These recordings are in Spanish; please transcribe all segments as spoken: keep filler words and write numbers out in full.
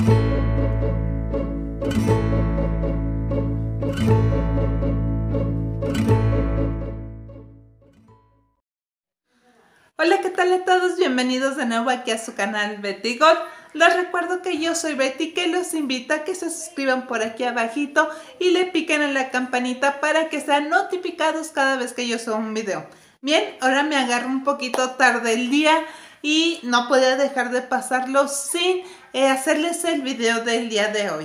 Hola, ¿qué tal a todos? Bienvenidos de nuevo aquí a su canal Betty Gold. Les recuerdo que yo soy Betty, que los invito a que se suscriban por aquí abajito y le piquen en la campanita para que sean notificados cada vez que yo suba un video. Bien, ahora me agarro un poquito tarde el día y no podía dejar de pasarlo sin eh, hacerles el video del día de hoy.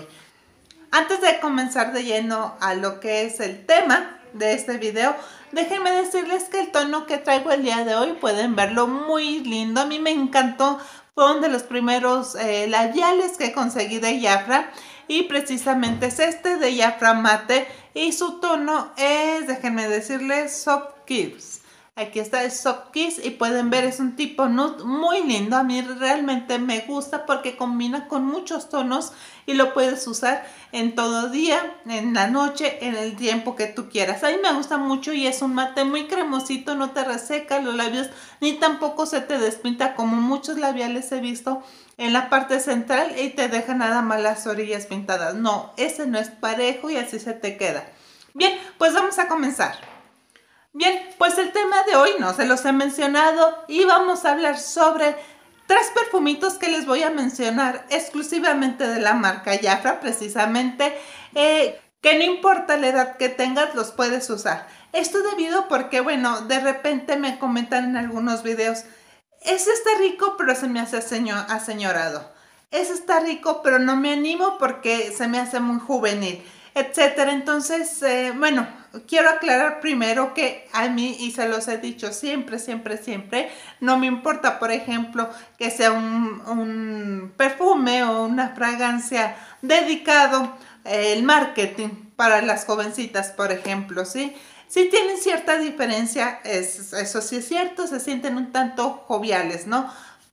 Antes de comenzar de lleno a lo que es el tema de este video, déjenme decirles que el tono que traigo el día de hoy pueden verlo muy lindo. A mí me encantó, fue uno de los primeros eh, labiales que conseguí de Jafra y precisamente es este de Jafra Mate y su tono es, déjenme decirles, Soft Kiss. Aquí está el Soft Kiss y pueden ver, es un tipo nude muy lindo. A mí realmente me gusta porque combina con muchos tonos y lo puedes usar en todo día, en la noche, en el tiempo que tú quieras. A mí me gusta mucho y es un mate muy cremosito, no te reseca los labios ni tampoco se te despinta como muchos labiales he visto en la parte central y te deja nada más las orillas pintadas. No, ese no es parejo y así se te queda. Bien, pues vamos a comenzar. Bien, pues el tema de hoy no se los he mencionado y vamos a hablar sobre tres perfumitos que les voy a mencionar exclusivamente de la marca Jafra, precisamente, eh, que no importa la edad que tengas, los puedes usar. Esto debido porque, bueno, de repente me comentan en algunos videos, ese está rico pero se me hace aseñorado, ese está rico pero no me animo porque se me hace muy juvenil, etcétera. Entonces, eh, bueno, quiero aclarar primero que a mí, y se los he dicho siempre, siempre, siempre, no me importa, por ejemplo, que sea un, un perfume o una fragancia dedicado, eh, el marketing para las jovencitas, por ejemplo, ¿sí? Sí tienen cierta diferencia, es, eso sí es cierto, se sienten un tanto joviales, ¿no?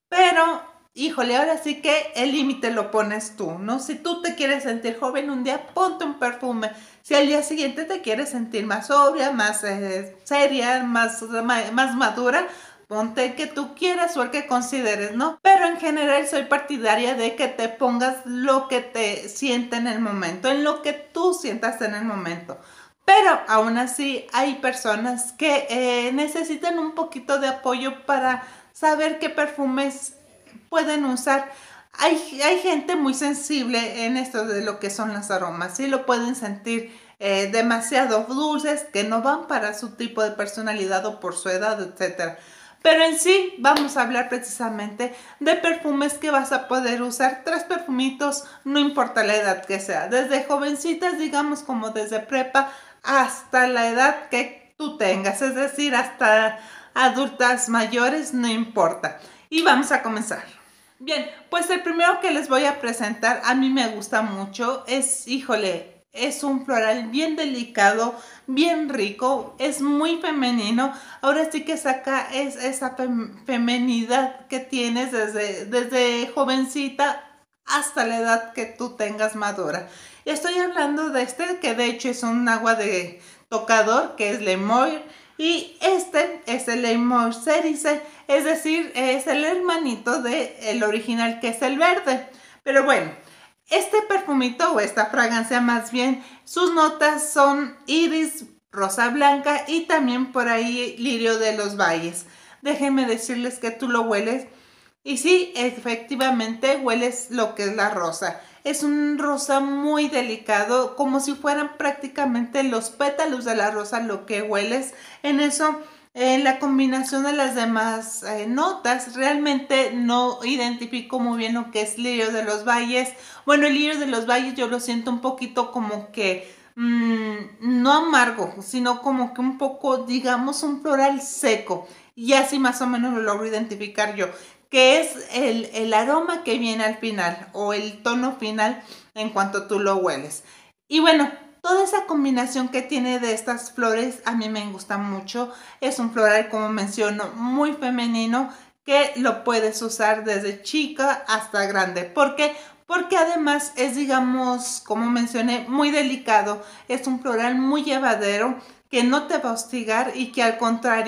Pero híjole, ahora sí que el límite lo pones tú, ¿no? Si tú te quieres sentir joven un día, ponte un perfume. Si al día siguiente te quieres sentir más sobria, más eh, seria, más, más madura, ponte el que tú quieras o el que consideres, ¿no? Pero en general soy partidaria de que te pongas lo que te siente en el momento, en lo que tú sientas en el momento. Pero aún así hay personas que eh, necesitan un poquito de apoyo para saber qué perfumes pueden usar. Hay, hay gente muy sensible en esto de lo que son los aromas, sí lo pueden sentir eh, demasiado dulces que no van para su tipo de personalidad o por su edad, etcétera. Pero en sí vamos a hablar precisamente de perfumes que vas a poder usar, tres perfumitos, no importa la edad que sea, desde jovencitas, digamos como desde prepa hasta la edad que tú tengas, es decir, hasta adultas mayores, no importa. Y vamos a comenzar. Bien, pues el primero que les voy a presentar a mí me gusta mucho, es, híjole, es un floral bien delicado, bien rico, es muy femenino. Ahora sí que saca es esa fem femenidad que tienes desde, desde jovencita hasta la edad que tú tengas madura. Estoy hablando de este que de hecho es un agua de tocador, que es L'Amour. Y este es el L'Amour Cerise, es decir, es el hermanito del original que es el verde. Pero bueno, este perfumito o esta fragancia más bien, sus notas son iris, rosa blanca y también por ahí lirio de los valles. Déjenme decirles que tú lo hueles y sí, efectivamente hueles lo que es la rosa. Es un rosa muy delicado, como si fueran prácticamente los pétalos de la rosa lo que hueles. En eso, en la combinación de las demás eh, notas, realmente no identifico muy bien lo que es lirio de los valles. Bueno, el lirio de los valles yo lo siento un poquito como que, mmm, no amargo, sino como que un poco, digamos, un floral seco. Y así más o menos lo logro identificar yo, que es el, el aroma que viene al final o el tono final en cuanto tú lo hueles. Y bueno, toda esa combinación que tiene de estas flores a mí me gusta mucho. Es un floral, como menciono, muy femenino que lo puedes usar desde chica hasta grande. ¿Por qué? Porque además es, digamos, como mencioné, muy delicado. Es un floral muy llevadero que no te va a hostigar y que al contrario,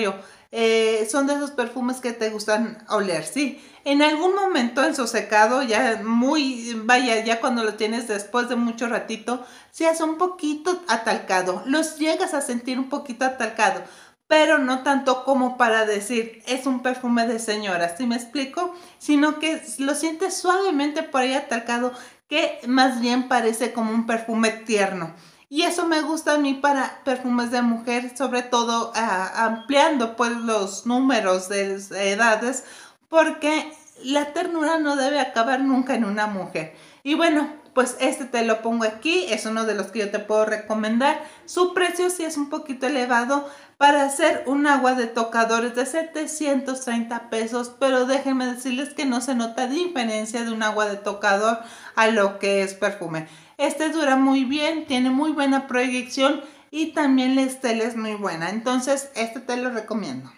eh, son de esos perfumes que te gustan oler, ¿sí? En algún momento en su secado, ya muy, vaya, ya cuando lo tienes después de mucho ratito, se hace un poquito atalcado, los llegas a sentir un poquito atalcado, pero no tanto como para decir, es un perfume de señora, ¿sí me explico? Sino que lo sientes suavemente por ahí atalcado, que más bien parece como un perfume tierno. Y eso me gusta a mí para perfumes de mujer, sobre todo uh, ampliando pues los números de edades, porque la ternura no debe acabar nunca en una mujer. Y bueno, pues este te lo pongo aquí, es uno de los que yo te puedo recomendar. Su precio sí es un poquito elevado para hacer un agua de tocadores de setecientos treinta pesos, pero déjenme decirles que no se nota diferencia de un agua de tocador a lo que es perfume. Este dura muy bien, tiene muy buena proyección y también la estela es muy buena, entonces este te lo recomiendo.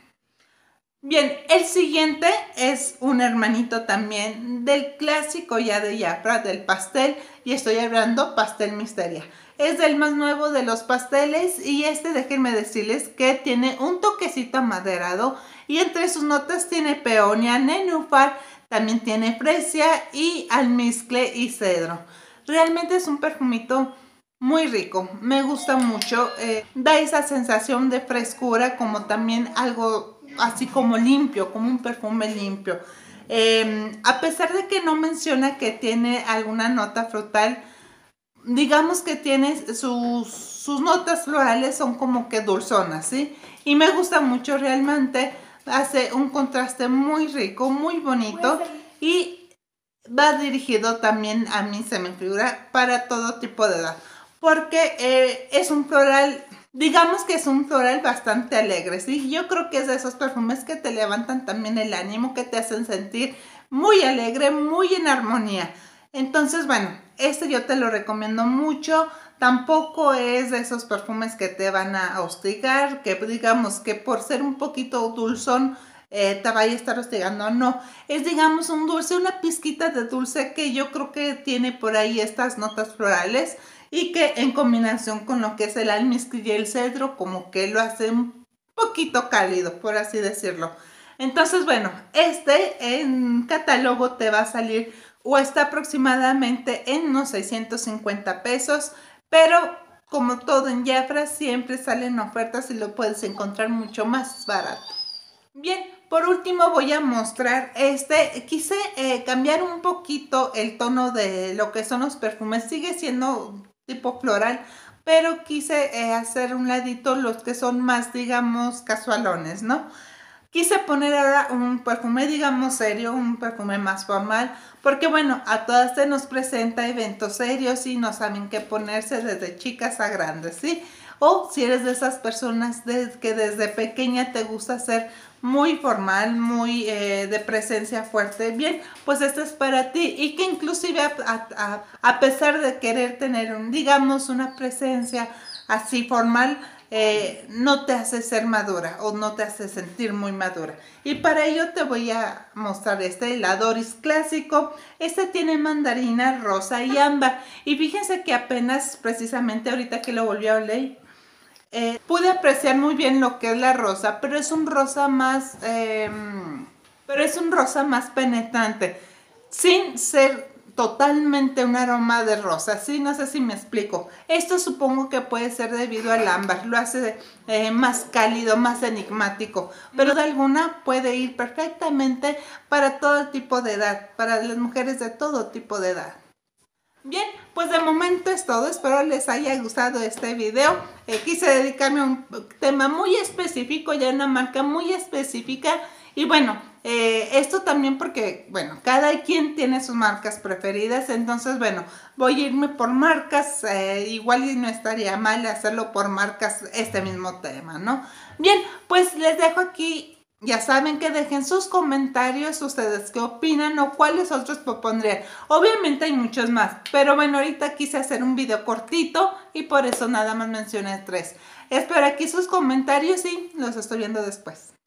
Bien, el siguiente es un hermanito también del clásico ya de Jafra, del pastel, y estoy hablando Pastel Misteria. Es del más nuevo de los pasteles y este, déjenme decirles que tiene un toquecito amaderado y entre sus notas tiene peonia, nenúfar, también tiene fresia y almizcle y cedro. Realmente es un perfumito muy rico, me gusta mucho, eh, da esa sensación de frescura como también algo así como limpio, como un perfume limpio. Eh, a pesar de que no menciona que tiene alguna nota frutal, digamos que tiene sus, sus notas florales son como que dulzonas, ¿sí? Y me gusta mucho realmente, hace un contraste muy rico, muy bonito y va dirigido también, a mí se me figura, para todo tipo de edad. Porque eh, es un floral, digamos que es un floral bastante alegre, ¿sí? Yo creo que es de esos perfumes que te levantan también el ánimo, que te hacen sentir muy alegre, muy en armonía. Entonces, bueno, este yo te lo recomiendo mucho. Tampoco es de esos perfumes que te van a hostigar, que digamos que por ser un poquito dulzón, Eh, te vaya a estar hostigando, no, es digamos un dulce, una pizquita de dulce que yo creo que tiene por ahí estas notas florales y que en combinación con lo que es el almizcle y el cedro como que lo hace un poquito cálido, por así decirlo. Entonces, bueno, este en catálogo te va a salir o está aproximadamente en unos seiscientos cincuenta pesos, pero como todo en Jafra siempre salen ofertas y lo puedes encontrar mucho más barato. Bien, por último voy a mostrar este, quise eh, cambiar un poquito el tono de lo que son los perfumes, sigue siendo tipo floral, pero quise eh, hacer un ladito los que son más, digamos, casualones, ¿no? Quise poner ahora un perfume, digamos, serio, un perfume más formal, porque bueno, a todas se nos presenta eventos serios y no saben qué ponerse desde chicas a grandes, ¿sí? O si eres de esas personas de, que desde pequeña te gusta ser muy formal, muy eh, de presencia fuerte, bien, pues este es para ti y que inclusive a, a, a pesar de querer tener, un, digamos, una presencia así formal, Eh, no te hace ser madura o no te hace sentir muy madura. Y para ello te voy a mostrar este, el Adoris clásico. Este tiene mandarina, rosa y ámbar. Y fíjense que apenas, precisamente ahorita que lo volví a oler, eh, pude apreciar muy bien lo que es la rosa, pero es un rosa más, eh, pero es un rosa más penetrante, sin ser totalmente un aroma de rosa, ¿sí? No sé si me explico. Esto supongo que puede ser debido al ámbar, lo hace eh, más cálido, más enigmático, pero de alguna puede ir perfectamente para todo tipo de edad, para las mujeres de todo tipo de edad. Bien, pues de momento es todo, espero les haya gustado este video. Eh, quise dedicarme a un tema muy específico y a una marca muy específica y bueno, eh, esto también porque, bueno, cada quien tiene sus marcas preferidas, entonces bueno, voy a irme por marcas, eh, igual y no estaría mal hacerlo por marcas este mismo tema, ¿no? Bien, pues les dejo aquí. Ya saben que dejen sus comentarios, ustedes qué opinan o cuáles otros propondrían. Obviamente hay muchos más, pero bueno, ahorita quise hacer un video cortito y por eso nada más mencioné tres. Espero aquí sus comentarios y los estoy viendo después.